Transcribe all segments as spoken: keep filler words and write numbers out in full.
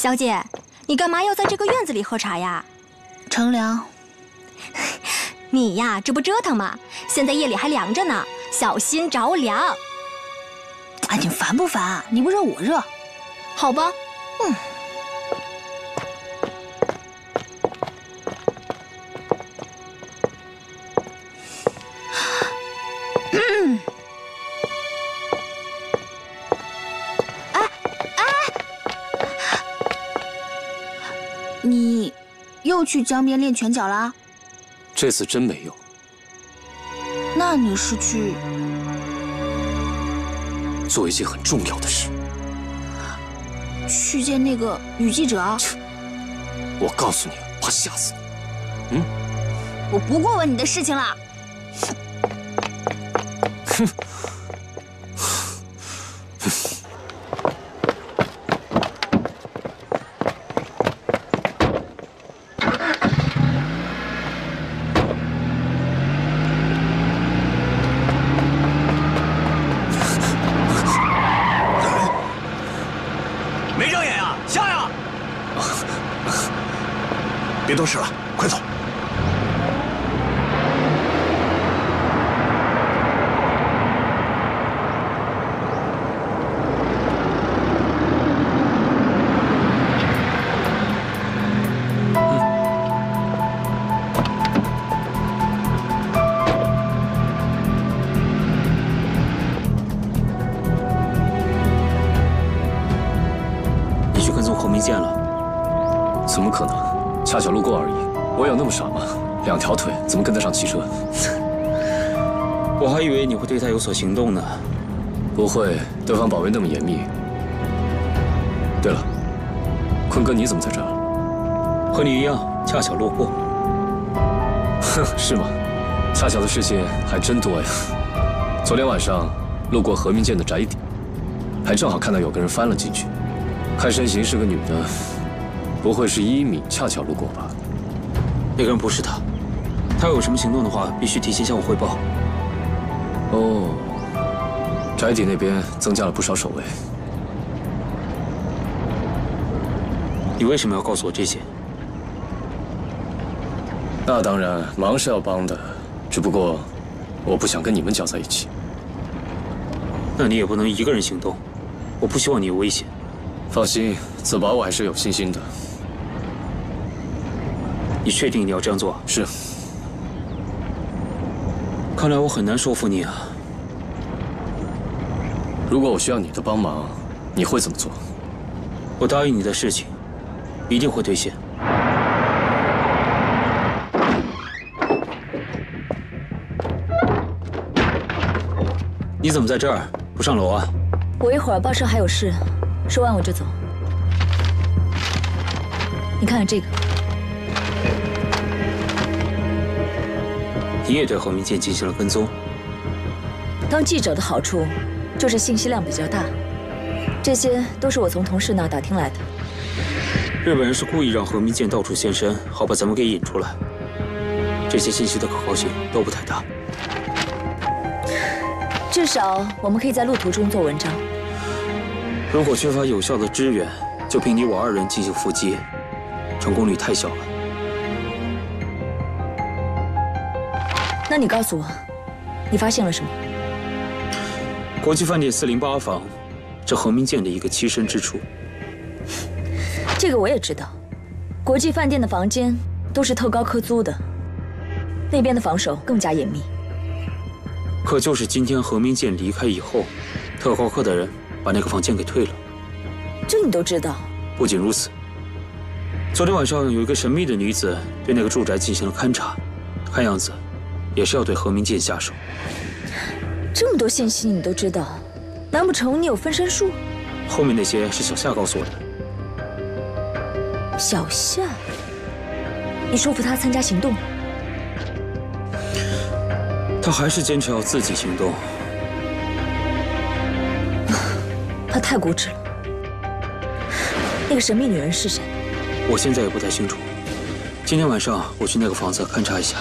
小姐，你干嘛要在这个院子里喝茶呀？ 乘凉。 你呀，这不折腾吗？现在夜里还凉着呢，小心着凉。 哎，你烦不烦？你不热我热。 好吧，嗯。 嗯。哎哎，你又去江边练拳脚啦？ 这次真没有。 那你是去做一件很重要的事？ 去见那个女记者？ 我告诉你，怕吓死你。嗯， 我不过问你的事情了。 哼。 别多事了，快走！ 你去跟踪侯明剑了？ 怎么可能？恰巧路过而已。我有那么傻吗？两条腿怎么跟得上汽车？ 我还以为你会对他有所行动呢。 不会，对方保卫那么严密。对了，坤哥，你怎么在这儿？ 和你一样，恰巧路过。 哼，是吗？恰巧的事情还真多呀。昨天晚上路过何明剑的宅邸，还正好看到有个人翻了进去，看身形是个女的。不会是一米恰巧路过吧？ 那个人不是他，他有什么行动的话，必须提前向我汇报。 哦，宅邸那边增加了不少守卫。 你为什么要告诉我这些？ 那当然，忙是要帮的，只不过我不想跟你们搅在一起。 那你也不能一个人行动，我不希望你有危险。 放心，自保我还是有信心的。 你确定你要这样做？ 是。 看来我很难说服你啊。 如果我需要你的帮忙，你会怎么做？ 我答应你的事情，一定会兑现。你怎么在这儿？不上楼啊？ 我一会儿报社还有事，说完我就走。你看看这个。 你也对侯明剑进行了跟踪。 当记者的好处就是信息量比较大，这些都是我从同事那打听来的。 日本人是故意让何明剑到处现身，好把咱们给引出来。这些信息的可靠性都不太大。 至少我们可以在路途中做文章。 如果缺乏有效的支援，就凭你我二人进行伏击，成功率太小了。 那你告诉我，你发现了什么？ 国际饭店四零八房，这何明剑的一个栖身之处。 这个我也知道，国际饭店的房间都是特高科租的，那边的防守更加严密。 可就是今天何明剑离开以后，特高科的人把那个房间给退了。 这你都知道？ 不仅如此，昨天晚上有一个神秘的女子对那个住宅进行了勘察，看样子也是要对何明剑下手。 这么多信息你都知道，难不成你有分身术？ 后面那些是小夏告诉我的。 小夏，你说服他参加行动？ 他还是坚持要自己行动。 他太固执了。那个神秘女人是谁？ 我现在也不太清楚。今天晚上我去那个房子勘察一下。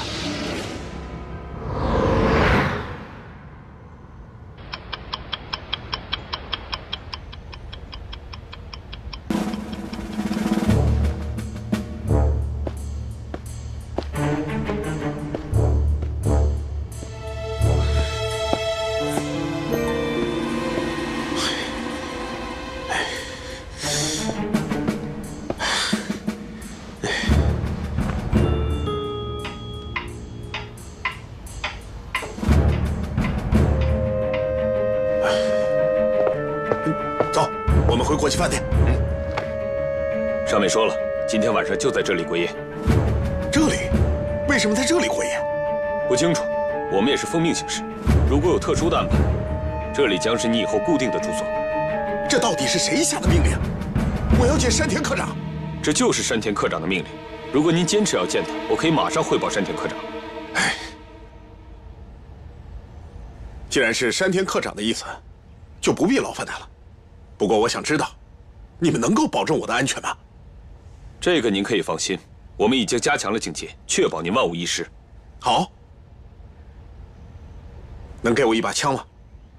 我们回国际饭店。 嗯。上面说了，今天晚上就在这里过夜。 这里？为什么在这里过夜？ 不清楚，我们也是奉命行事。如果有特殊的安排，这里将是你以后固定的住所。 这到底是谁下的命令？我要见山田科长。 这就是山田科长的命令。如果您坚持要见他，我可以马上汇报山田科长。 哎，既然是山田科长的意思，就不必劳烦他了。不过我想知道，你们能够保证我的安全吗？ 这个您可以放心，我们已经加强了警戒，确保您万无一失。 好，能给我一把枪吗？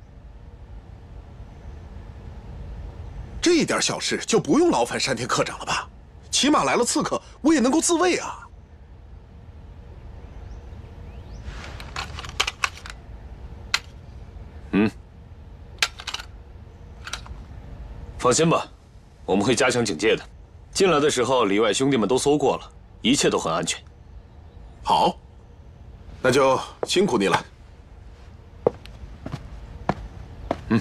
这一点小事就不用劳烦山田科长了吧？起码来了刺客，我也能够自卫啊。 嗯，放心吧，我们会加强警戒的。进来的时候，里外兄弟们都搜过了，一切都很安全。 好，那就辛苦你了。 嗯。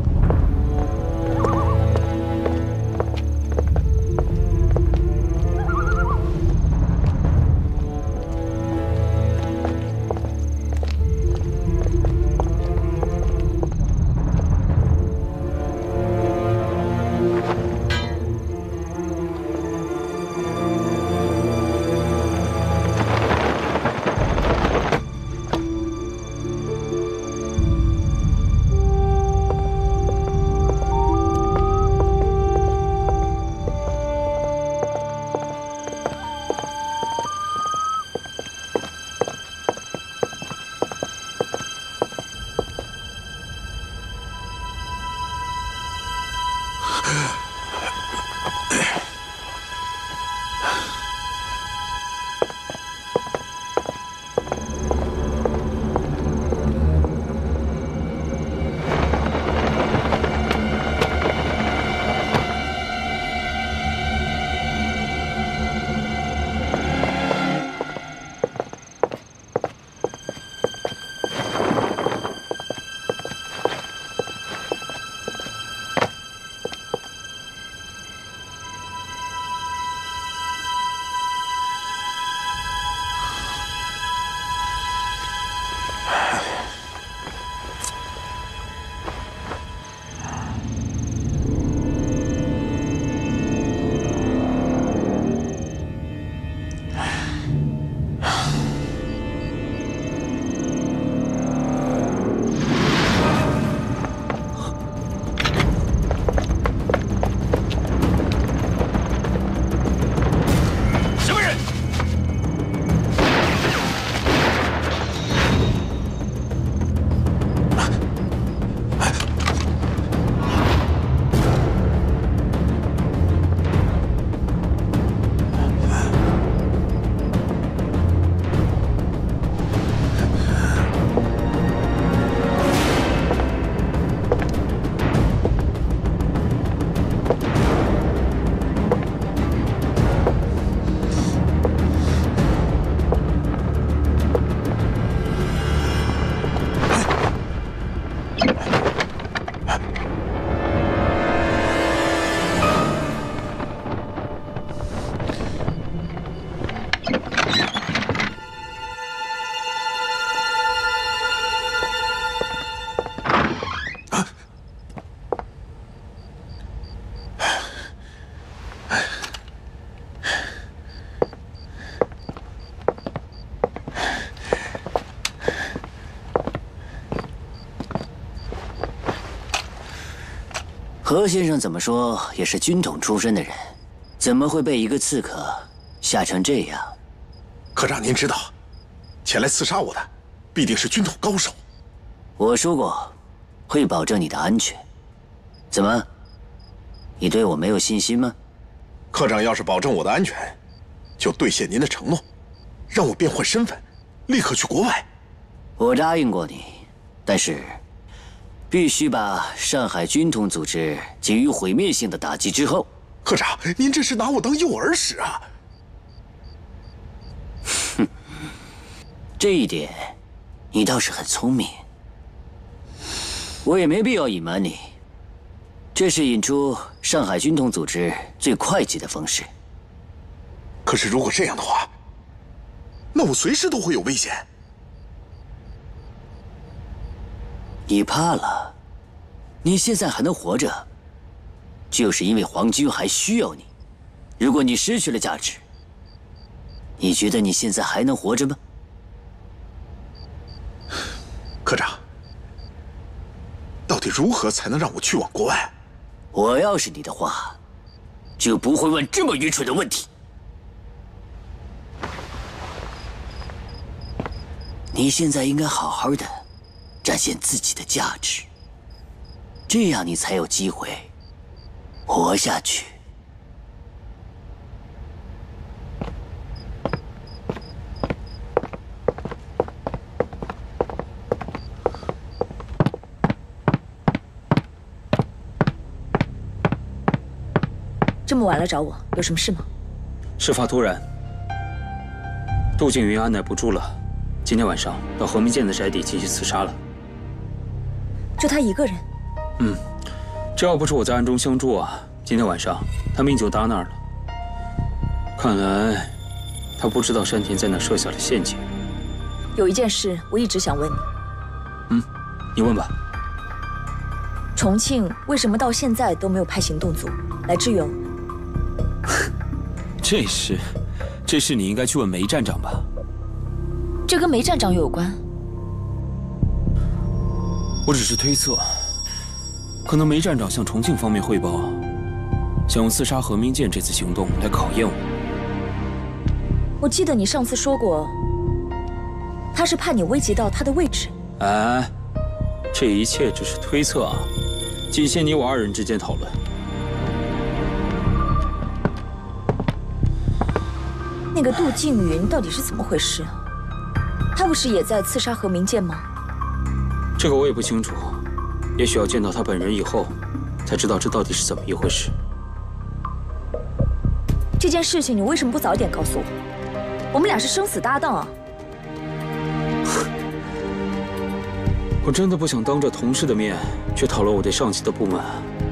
何先生怎么说也是军统出身的人，怎么会被一个刺客吓成这样？ 科长，您知道，前来刺杀我的必定是军统高手。 我说过，会保证你的安全。怎么，你对我没有信心吗？ 科长要是保证我的安全，就兑现您的承诺，让我变换身份，立刻去国外。 我答应过你，但是必须把上海军统组织给予毁灭性的打击之后。 科长，您这是拿我当诱饵使啊！ 哼，这一点你倒是很聪明。我也没必要隐瞒你， 这是引出上海军统组织最会计的方式。 可是如果这样的话，那我随时都会有危险。 你怕了？你现在还能活着，就是因为皇军还需要你。如果你失去了价值，你觉得你现在还能活着吗？ 科长，到底如何才能让我去往国外？ 我要是你的话，就不会问这么愚蠢的问题。你现在应该好好的展现自己的价值，这样你才有机会活下去。 这么晚了找我，有什么事吗？ 事发突然，杜静云按耐不住了，今天晚上到何明剑的宅邸进行刺杀了。 就他一个人？ 嗯，这要不是我在暗中相助啊，今天晚上他命就搭那儿了。看来他不知道山田在那设下了陷阱。 有一件事我一直想问你。 嗯，你问吧。 重庆为什么到现在都没有派行动组来支援我？ 这事，这事你应该去问梅站长吧。 这跟梅站长有关？ 我只是推测，可能梅站长向重庆方面汇报，想用刺杀何明剑这次行动来考验我。 我记得你上次说过，他是怕你危及到他的位置。 哎，这一切只是推测啊，仅限你我二人之间讨论。 那个杜静云到底是怎么回事？他不是也在刺杀何明剑吗？ 这个我也不清楚，也许要见到他本人以后，才知道这到底是怎么一回事。 这件事情你为什么不早点告诉我？我们俩是生死搭档啊！ 我真的不想当着同事的面去讨论我对上级的不满。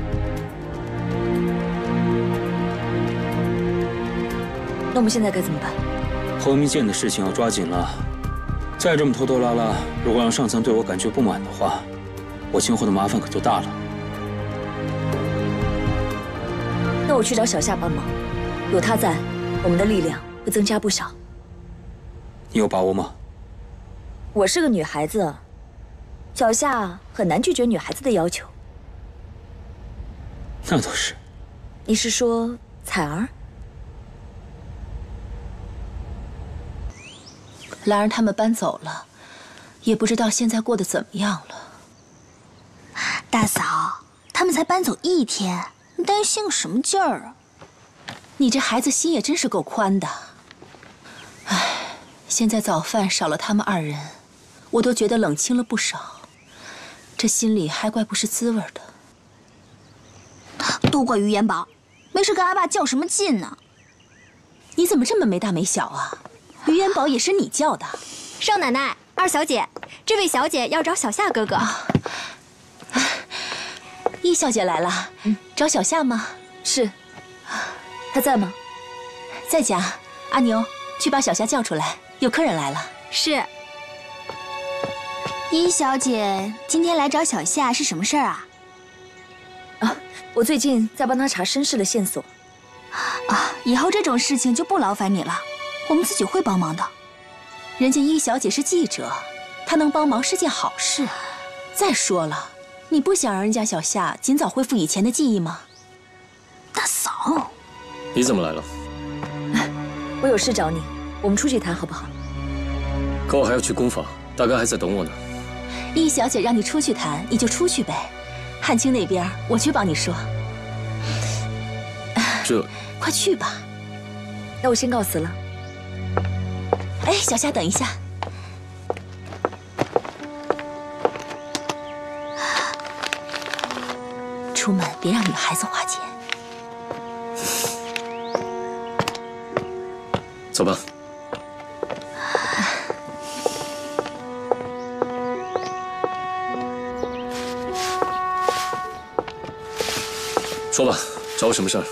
那我们现在该怎么办？ 何明剑的事情要抓紧了，再这么拖拖拉拉，如果让上层对我感觉不满的话，我今后的麻烦可就大了。 那我去找小夏帮忙，有他在，我们的力量会增加不少。 你有把握吗？ 我是个女孩子，小夏很难拒绝女孩子的要求。 那倒是。 你是说彩儿？ 兰儿他们搬走了，也不知道现在过得怎么样了。 大嫂，他们才搬走一天，你担心个什么劲儿啊？ 你这孩子心也真是够宽的。唉，现在早饭少了他们二人，我都觉得冷清了不少，这心里还怪不是滋味的。 都怪于元宝，没事跟阿爸较什么劲呢？ 你怎么这么没大没小啊？于元宝也是你叫的。 少奶奶，二小姐，这位小姐要找小夏哥哥。啊、 易小姐来了，嗯，找小夏吗？ 是。他在吗？ 在家。阿牛，去把小夏叫出来，有客人来了。 是。易小姐今天来找小夏是什么事儿啊？ 啊，我最近在帮他查身世的线索。 啊，以后这种事情就不劳烦你了。我们自己会帮忙的。 人家易小姐是记者，她能帮忙是件好事。再说了，你不想让人家小夏尽早恢复以前的记忆吗？ 大嫂， 你怎么来了？ 我有事找你，我们出去谈好不好？ 可我还要去工坊，大哥还在等我呢。 易小姐让你出去谈，你就出去呗。汉卿那边我去帮你说。 这， 快去吧。 那我先告辞了。 哎，小夏，等一下。出门别让女孩子花钱。 走吧。 说吧，找我什么事儿？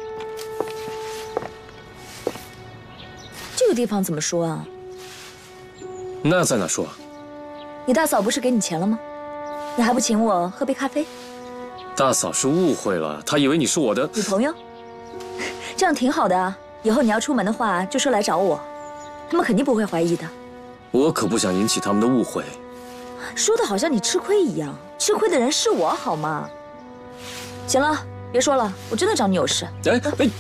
这个地方怎么说啊？ 那在哪说啊？ 你大嫂不是给你钱了吗？你还不请我喝杯咖啡？ 大嫂是误会了，她以为你是我的女朋友。这样挺好的啊，以后你要出门的话，就说来找我，他们肯定不会怀疑的。 我可不想引起他们的误会。 说的好像你吃亏一样，吃亏的人是我好吗？行了，别说了，我真的找你有事。 哎哎，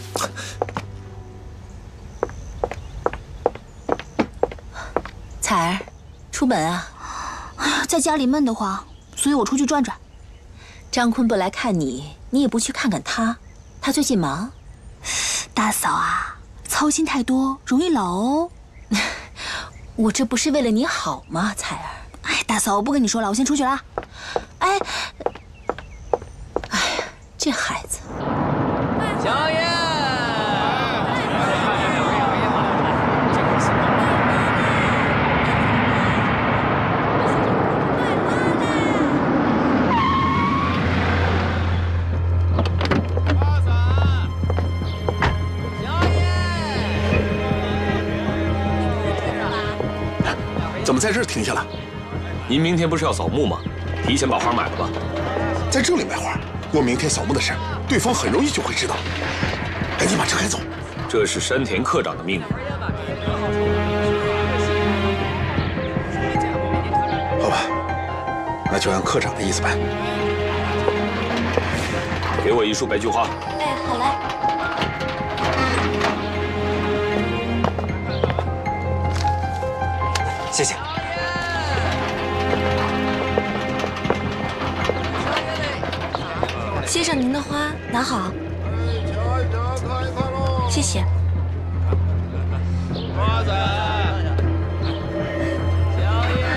彩儿，出门啊？ 哎呀，在家里闷得慌，所以我出去转转。 张坤不来看你，你也不去看看他，他最近忙。 大嫂啊，操心太多容易老哦。 我这不是为了你好吗，彩儿？ 哎，大嫂，我不跟你说了，我先出去了。 哎，哎呀，这孩子。 小叶。 怎么在这儿停下了？ 您明天不是要扫墓吗？提前把花买了吧。 在这里买花，我明天扫墓的事，对方很容易就会知道。赶紧把车开走。 这是山田科长的命令。 好吧，那就按科长的意思办。 给我一束白菊花。 哎，好嘞。 谢谢。 先生，您的花拿好。谢谢。 花仔，小叶。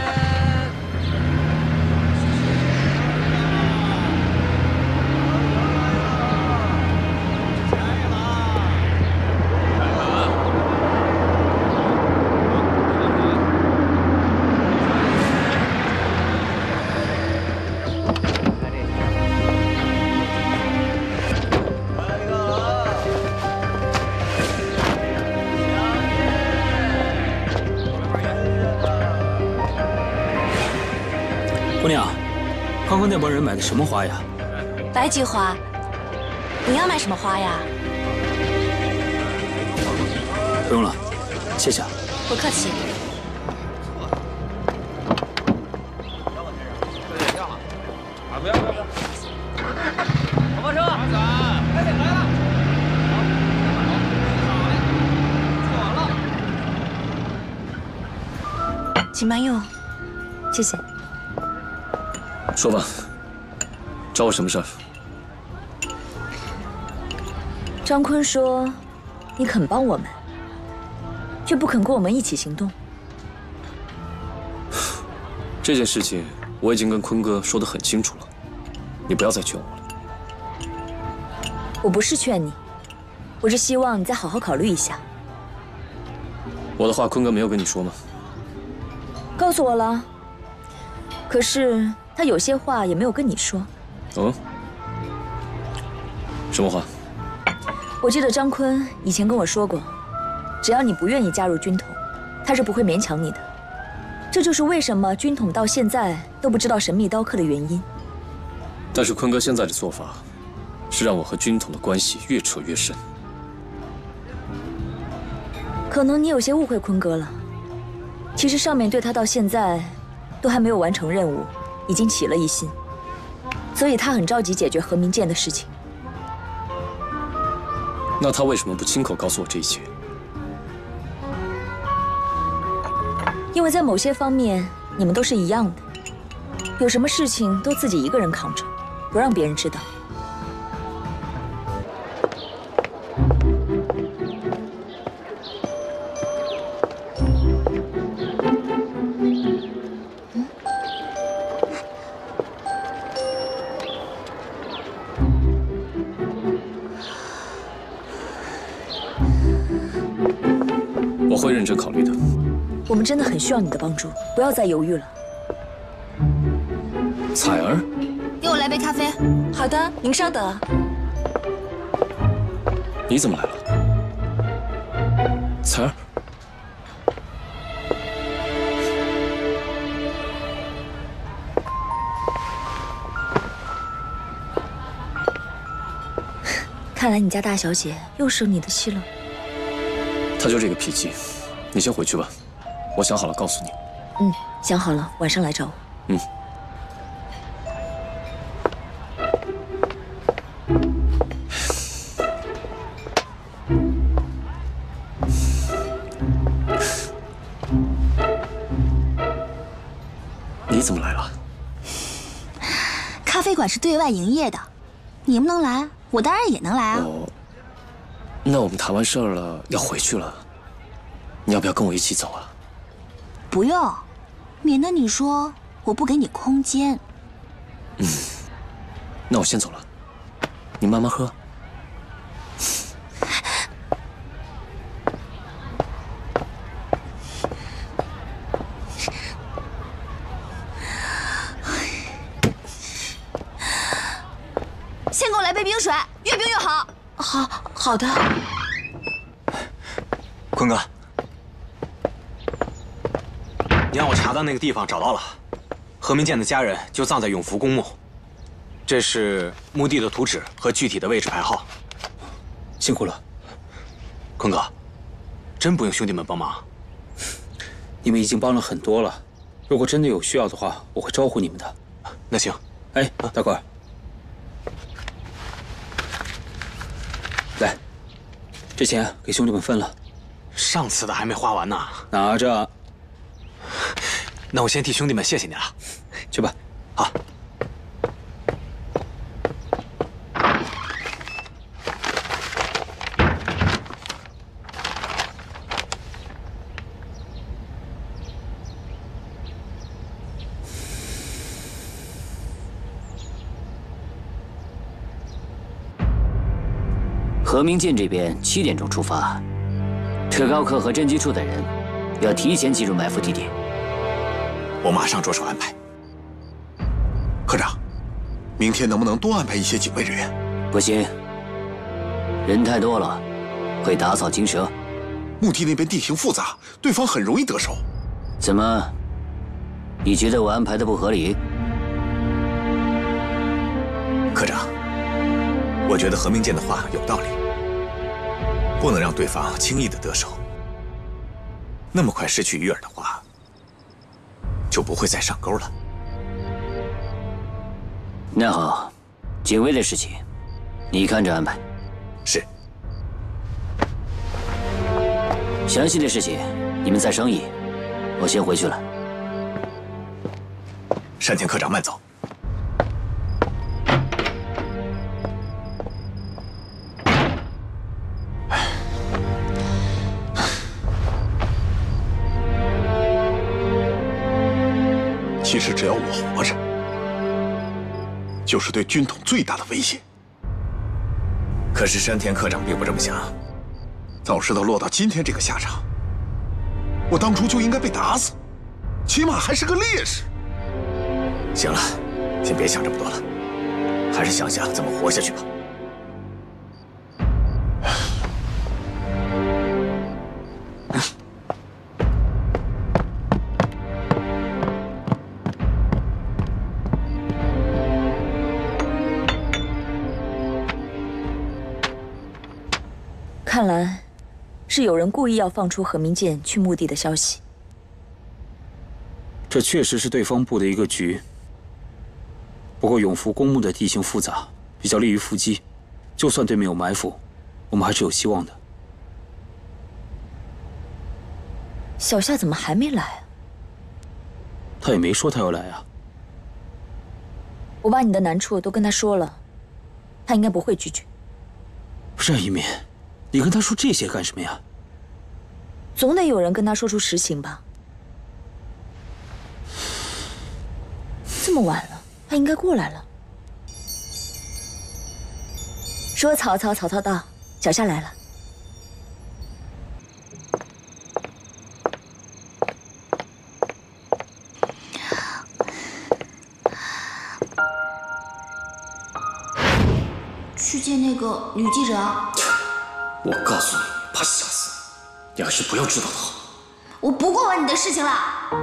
姑娘，刚刚那帮人买的什么花呀？ 白菊花。你要买什么花呀？ 不用了，谢谢。 不客气。 啊，不要不要不要！头发车，快点来了！ 请慢用。 谢谢。 说吧，找我什么事儿？ 张坤说，你肯帮我们，却不肯跟我们一起行动。 这件事情我已经跟坤哥说得很清楚了，你不要再劝我了。 我不是劝你，我是希望你再好好考虑一下。 我的话，坤哥没有跟你说吗？ 告诉我了，可是他有些话也没有跟你说。 嗯？什么话？ 我记得张坤以前跟我说过，只要你不愿意加入军统，他是不会勉强你的。这就是为什么军统到现在都不知道神秘刀客的原因。 但是坤哥现在的做法，是让我和军统的关系越扯越深。 可能你有些误会坤哥了。其实上面对他到现在都还没有完成任务，已经起了疑心，所以他很着急解决何明剑的事情。 那他为什么不亲口告诉我这一切？ 因为在某些方面你们都是一样的，有什么事情都自己一个人扛着，不让别人知道。 我会认真考虑的。 我们真的很需要你的帮助，不要再犹豫了。 彩儿， 给我来杯咖啡。 好的，您稍等。 你怎么来了？彩儿。 看来你家大小姐又生你的气了。 她就这个脾气，你先回去吧。我想好了告诉你。 嗯，想好了，晚上来找我。 嗯。你怎么来了？ 咖啡馆是对外营业的，你不能来。 我当然也能来啊！ 哦，那我们谈完事儿了，要回去了，你要不要跟我一起走啊？ 不用，免得你说我不给你空间。 嗯，那我先走了，你慢慢喝。 先给我来杯冰水，越冰越好。 好好的。 坤哥，你让我查到那个地方找到了，何明剑的家人就葬在永福公墓，这是墓地的图纸和具体的位置牌号。 辛苦了， 坤哥，真不用兄弟们帮忙。 你们已经帮了很多了，如果真的有需要的话，我会招呼你们的。 那行。 哎，大官。 来，这钱给兄弟们分了。 上次的还没花完呢， 拿着。 那我先替兄弟们谢谢你了， 去吧。 好。 何明剑这边七点钟出发，特高课和侦缉处的人要提前进入埋伏地点。 我马上着手安排。科长，明天能不能多安排一些警卫人员？ 不行，人太多了，会打草惊蛇。 墓地那边地形复杂，对方很容易得手。 怎么？你觉得我安排的不合理？ 科长，我觉得何明剑的话有道理。 不能让对方轻易的得手。那么快失去鱼饵的话，就不会再上钩了。 那好，警卫的事情，你看着安排。 是。 详细的事情你们再商议，我先回去了。 山田科长慢走。 其实只要我活着，就是对军统最大的威胁。 可是山田科长并不这么想。 早知道落到今天这个下场，我当初就应该被打死，起码还是个烈士。 行了，先别想这么多了，还是想想怎么活下去吧。 看来，是有人故意要放出何明剑去墓地的消息。 这确实是对方布的一个局。不过永福公墓的地形复杂，比较利于伏击，就算对面有埋伏，我们还是有希望的。 小夏怎么还没来啊？ 他也没说他要来啊。 我把你的难处都跟他说了，他应该不会拒绝。 任一鸣。 你跟他说这些干什么呀？ 总得有人跟他说出实情吧。这么晚了，他应该过来了。说曹操，曹操到，小夏来了。 去见那个女记者。 我告诉你，怕吓死你，你还是不要知道的好。 我不过问你的事情了。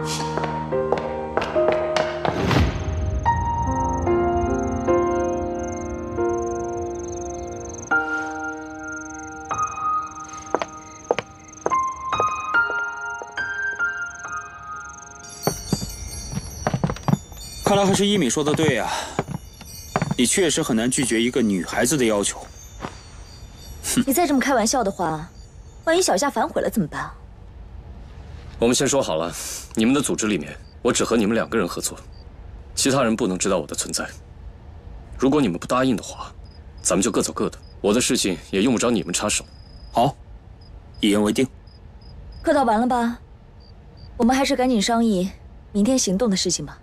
看来还是一米说的对呀，你确实很难拒绝一个女孩子的要求。 你再这么开玩笑的话，万一小夏反悔了怎么办？ 我们先说好了，你们的组织里面，我只和你们两个人合作，其他人不能知道我的存在。如果你们不答应的话，咱们就各走各的，我的事情也用不着你们插手。 好，一言为定。 客套完了吧？我们还是赶紧商议明天行动的事情吧。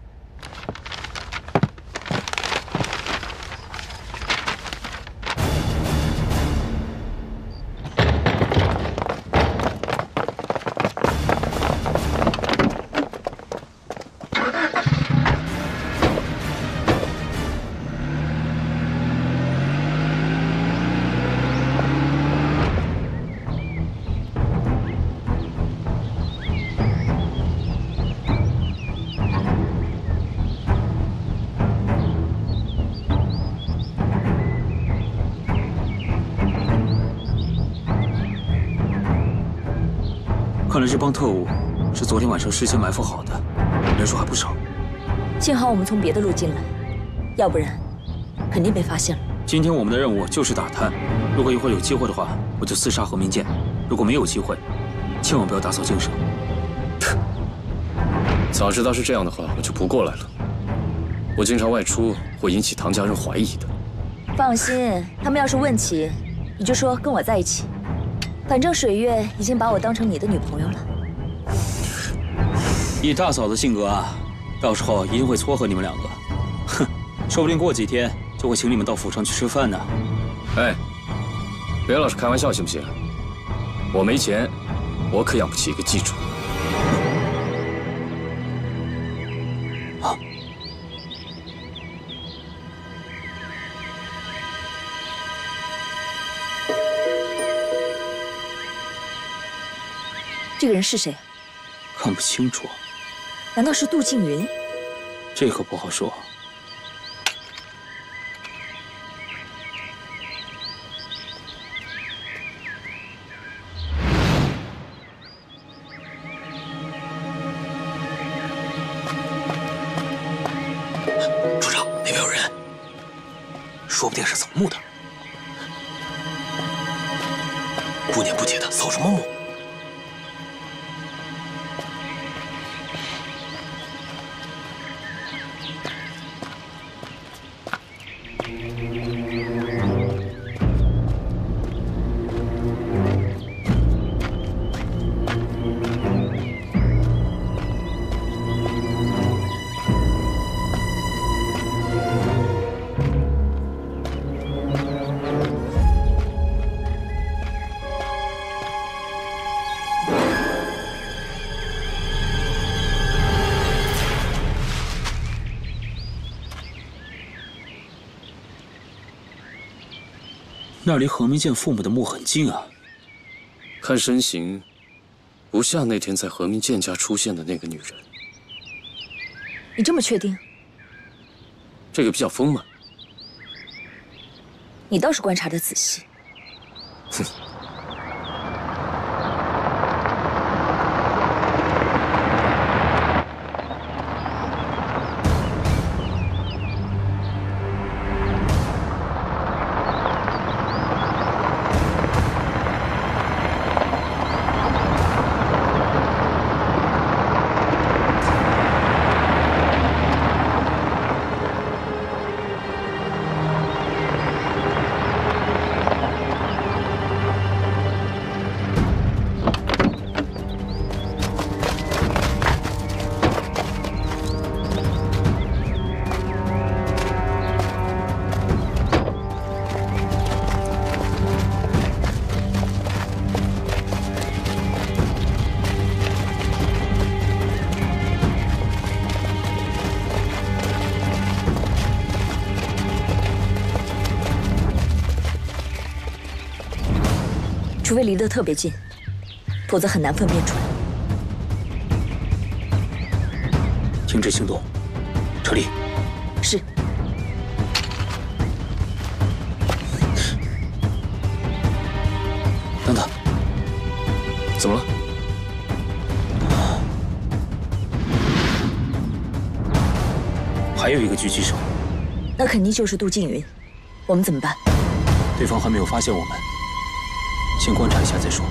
看来这帮特务是昨天晚上事先埋伏好的，人数还不少。 幸好我们从别的路进来，要不然肯定被发现了。 今天我们的任务就是打探，如果一会儿有机会的话，我就厮杀何明剑；如果没有机会，千万不要打草惊蛇。 早知道是这样的话，我就不过来了。我经常外出会引起唐家人怀疑的。 放心，他们要是问起，你就说跟我在一起。反正水月已经把我当成你的女朋友了。 以大嫂的性格啊，到时候一定会撮合你们两个。哼，说不定过几天就会请你们到府上去吃饭呢。 哎，别老是开玩笑行不行？我没钱，我可养不起一个记住。 好。 这个人是谁？ 看不清楚。 难道是杜静云？ 这可不好说。 处长，那边有人，说不定是扫墓的。不年不节的扫什么墓？ 那离何明剑父母的墓很近啊。 看身形，不像那天在何明剑家出现的那个女人。 你这么确定？ 这个比较丰满。 你倒是观察得仔细。 哼。 除非离得特别近，否则很难分辨出来。 停止行动，撤离。 是。 等等，怎么了？ 还有一个狙击手， 那肯定就是杜静云。我们怎么办？ 对方还没有发现我们，先观察一下再说。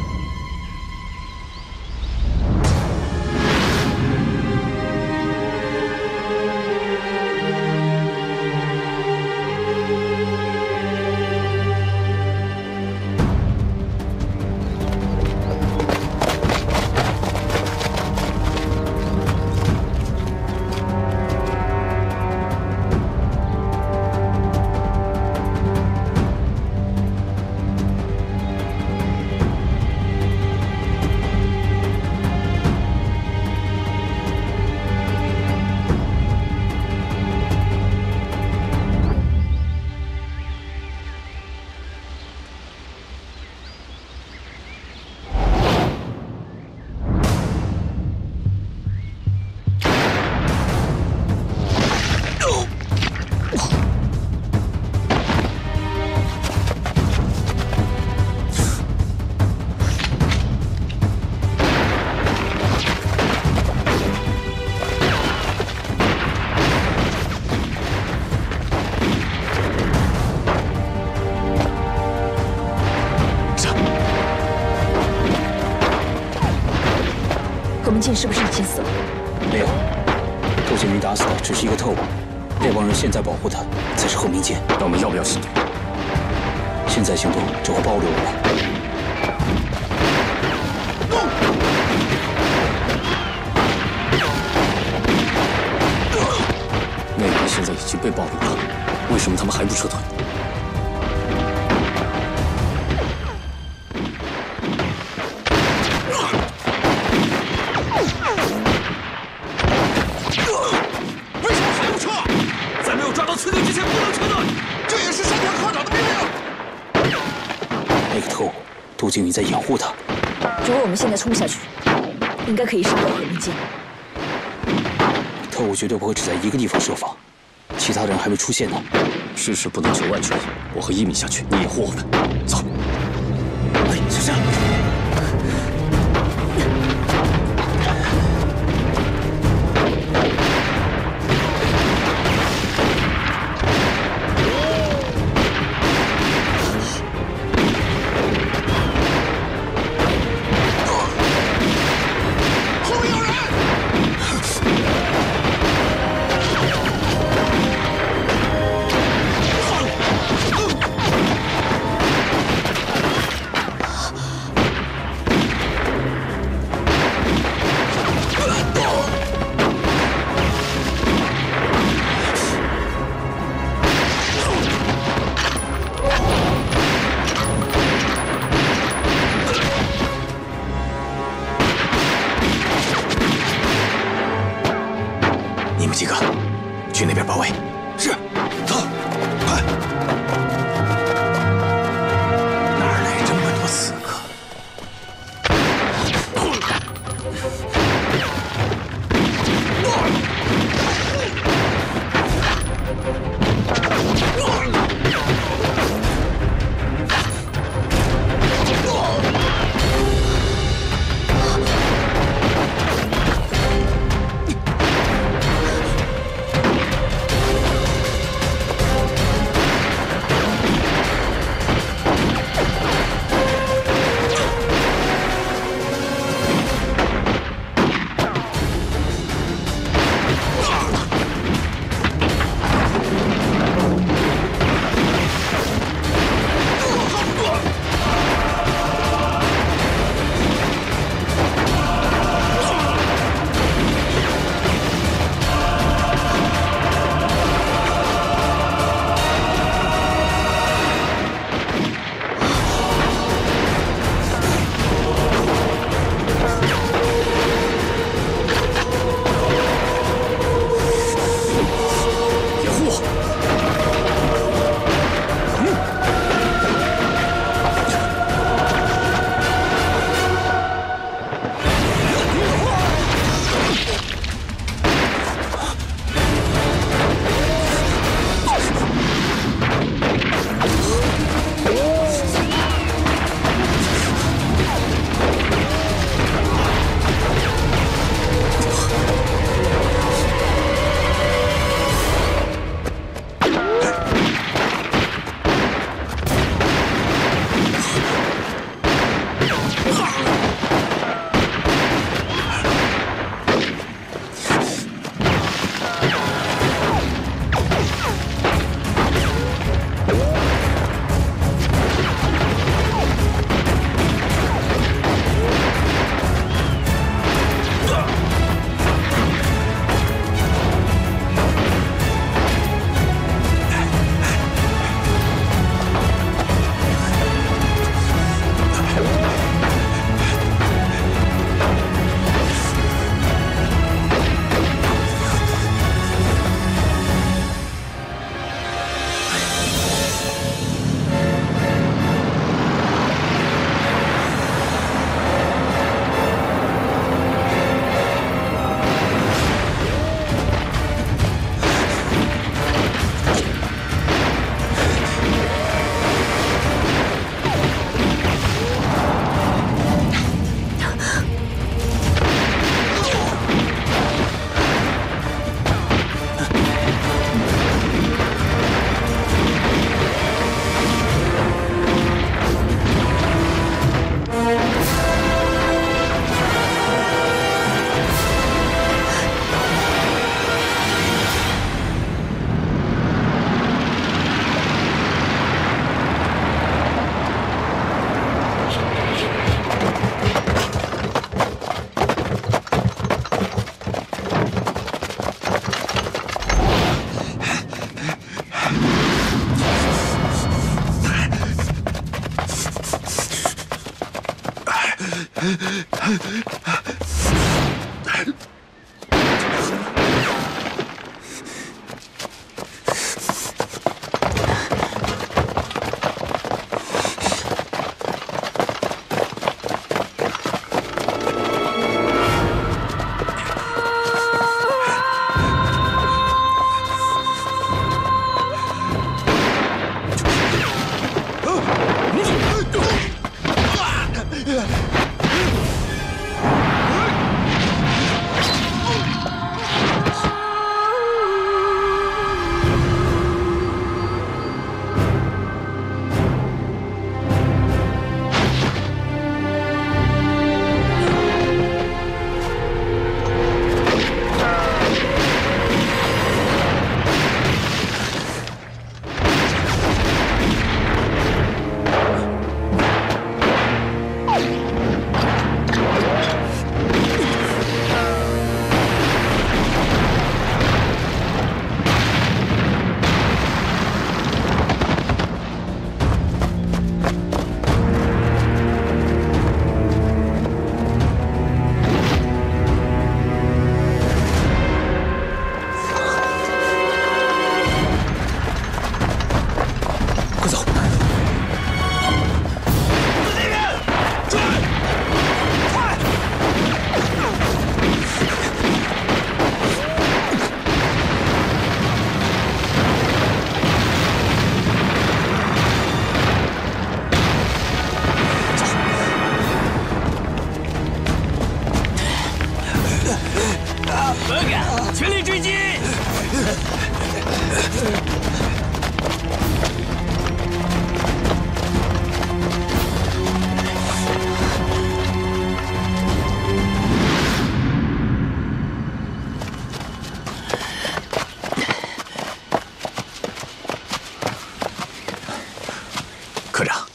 何明剑是不是已经死了？ 没有，杜静云打死的只是一个特务，那帮人现在保护他才是何明剑。 那我们要不要行动？ 现在行动只会暴露我们。 那边现在已经被暴露了，为什么他们还不撤退？ 杜静云在掩护他。 如果我们现在冲下去，应该可以杀到何明剑。 特务绝对不会只在一个地方设防，其他人还没出现呢。 事事不能求万全，我和一米下去，你掩护我们。走。 哎，小夏。你们几个去那边包围。是，走，快！哪儿来这么多刺客？ 全力追击！ 科长，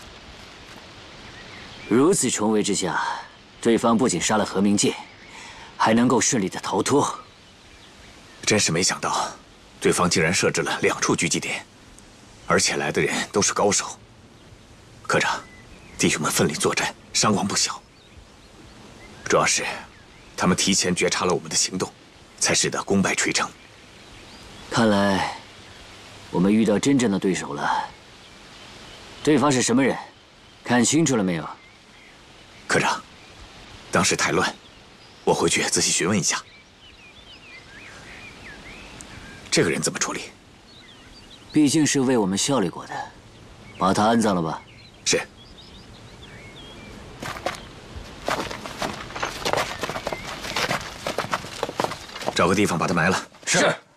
如此重围之下，对方不仅杀了何明剑，还能够顺利的逃脱。 真是没想到，对方竟然设置了两处狙击点，而且来的人都是高手。科长，弟兄们奋力作战，伤亡不小。主要是，他们提前觉察了我们的行动，才使得功败垂成。 看来，我们遇到真正的对手了。对方是什么人？看清楚了没有？ 科长，当时太乱，我回去仔细询问一下。 这个人怎么处理？ 毕竟是为我们效力过的，把他安葬了吧。 是。找个地方把他埋了。 是。